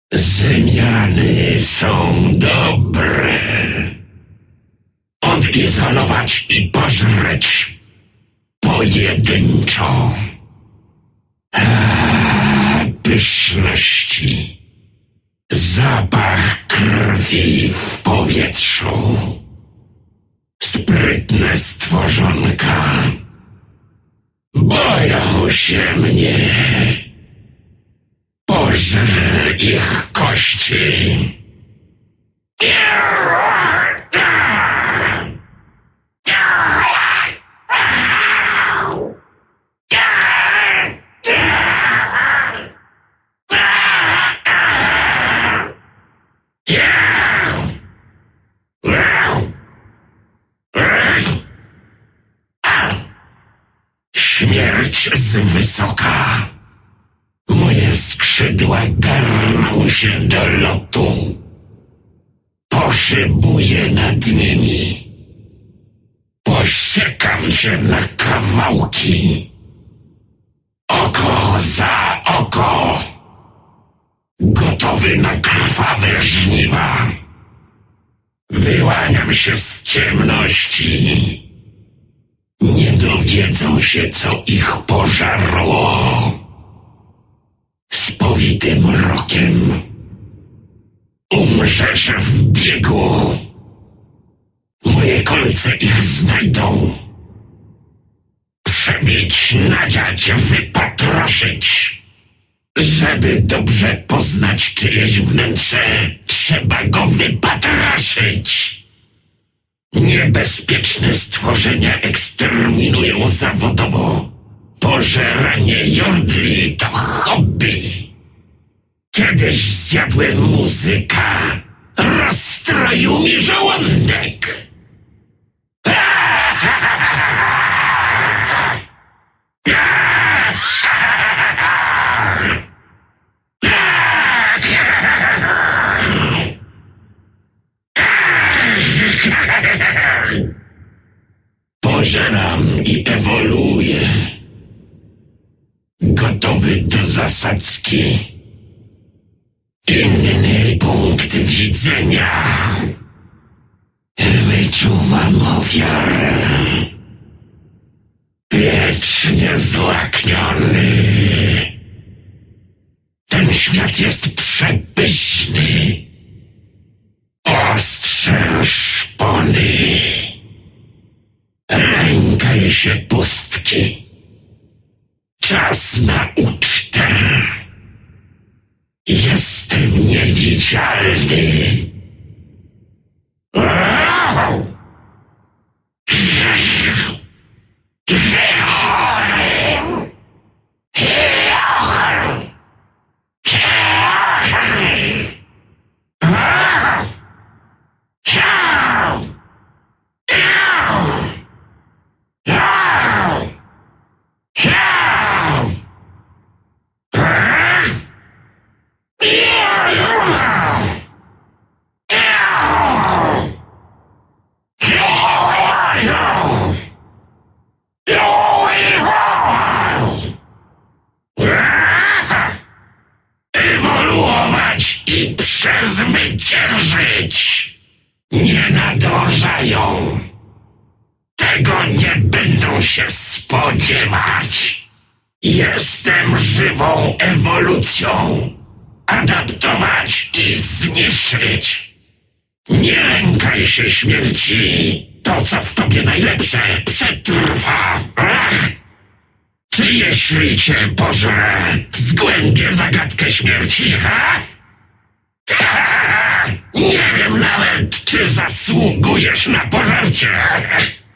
Zmiany są dobre. Odizolować i pożreć pojedynczo. Pyszności. Zapach krwi w powietrzu. Sprytne stworzonka. Boją się mnie. Pożrę ich kości. Śmierć z wysoka. Moje skrzydła garną się do lotu. Poszybuję nad nimi. Posiekam się na kawałki. Oko za oko. Gotowy na krwawe żniwa. Wyłaniam się z ciemności. Nie dowiedzą się, co ich pożarło. Spowity mrokiem. Umrzesz w biegu. Moje kolce ich znajdą. Przebić, nadziać, wypatroszyć. Żeby dobrze poznać czyjeś wnętrze, trzeba go wypatroszyć. Niebezpieczne stworzenia eksterminują zawodowo. Pożeranie jordli to hobby. Kiedyś zjadłem muzyka. Rozstroił mi żołądek. Pożeram i ewoluuję. Gotowy do zasadzki. Inny punkt widzenia. Wyczuwam ofiarę. Wiecznie zlakniony. Ten świat jest przepyszny. Ostrze szpony. Lękaj się pustki. Czas na ucztę. Jestem niewidzialny. Ewoluować i przezwyciężyć. Nie nadążają. Tego nie będą się spodziewać. Jestem żywą ewolucją. Adaptować i zniszczyć. Nie lękaj się śmierci. To, co w tobie najlepsze, przetrwa. Czy jeśli cię pożrę, zgłębię zagadkę śmierci, ha? Nie wiem nawet, czy zasługujesz na pożarcie.